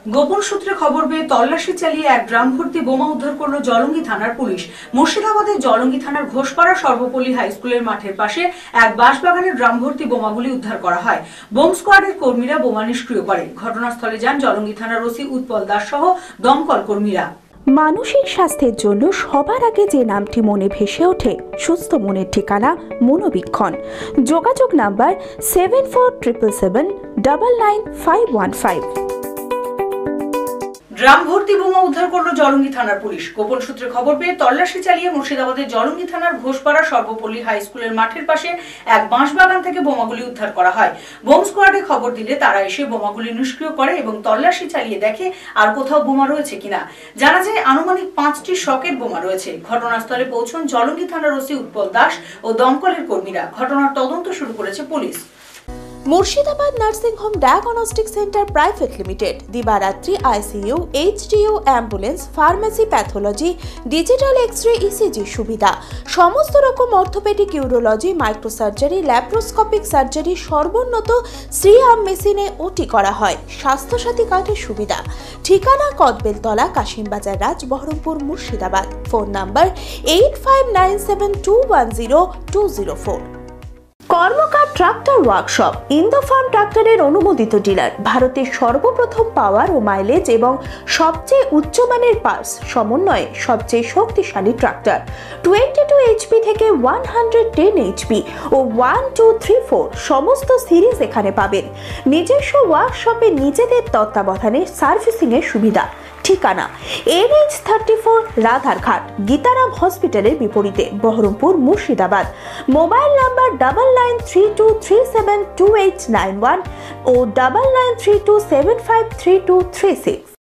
গোপন সূত্রে খবর পেয়ে তল্লাশি চালিয়ে এক ড্রাম ভর্তি বোমা উদ্ধার করল জলঙ্গি থানার পুলিশ। মুর্শিদাবাদের জলঙ্গি থানার ঘোষপাড়া সর্বপল্লী হাই স্কুলের মাঠের পাশে এক বাঁশবাগানের ড্রাম ভর্তি বোমাগুলি উদ্ধার করা হয়। বোম স্কোয়াডের কর্মীরা বোমা নিষ্ক্রিয় করে। ঘটনাস্থলে যান জলঙ্গি থানার ওসি উৎপল দাস সহ দমকল কর্মীরা। মানসিক স্বাস্থ্যের জন্য সবার আগে যে নামটি মনে ভেসে ওঠে, সুস্থ মনের ঠিকানা মনোবীক্ষণ। যোগাযোগ নাম্বার 7477799515। ড্রাম ভর্তি বোমা উদ্ধার করল জলঙ্গি থানার পুলিশ। গোপন সূত্রে খবর পেয়ে তল্লাশি চালিয়ে মুর্শিদাবাদের জলঙ্গি থানার ঘোষপাড়া সর্বপল্লী হাই স্কুলের মাঠের পাশে এক বাঁশবাগান থেকে বোমাগুলি উদ্ধার করা হয়। বোম স্কোয়াডে খবর দিলে তারা এসে বোমাগুলি নিষ্ক্রিয় করে এবং তল্লাশি চালিয়ে দেখে আর কোথাও বোমা রয়েছে কিনা। জানা যায় আনুমানিক 5টি সকেট বোমা রয়েছে। ঘটনাস্থলে পৌঁছন জলঙ্গি থানার ওসি উৎপল দাস ও দমকলের কর্মীরা। ঘটনার তদন্ত শুরু করেছে police. Murshidabad nursing home diagnostic centre private limited দিবারাত্রি ICU, HDU, ambulance, pharmacy, pathology, digital X-ray, ECG সুবিধা, সমস্ত রকম orthopaedic, urology, microsurgery, laparoscopic surgery, সর্বোন্নত সিআম মেশিনে ওটি করা হয়। স্বাস্থ্যসাথী কার্ডের সুবিধা। ঠিকানা Kadbeltala, Kasimbazar Raj, Berhampore, Murshidabad. Phone number 8597210204। Karmakar tractor workshop, Indofarm ট্রাক্টরের অনুমোদিত ডিলার। ভারতের সর্বপ্রথম পাওয়ার ও মাইলেজ এবং সবচেয়ে উচ্চমানের পার্টস সমন্বয়ে সবচেয়ে শক্তিশালী ট্রাক্টর। 22 এইচপি থেকে 110 এইচপি ও 1234 সমস্ত সিরিজ এখানে পাবেন। নিজস্ব ওয়ার্কশপে নিজেদের তত্ত্বাবধানে সার্ভিসিং এর সুবিধা। ঠিকানা NH34 রাধারঘাট, গীতারাম হসপিটালের বিপরীতে, বহরমপুর, মুর্শিদাবাদ। মোবাইল নাম্বার 9932372891 ও 9932753236।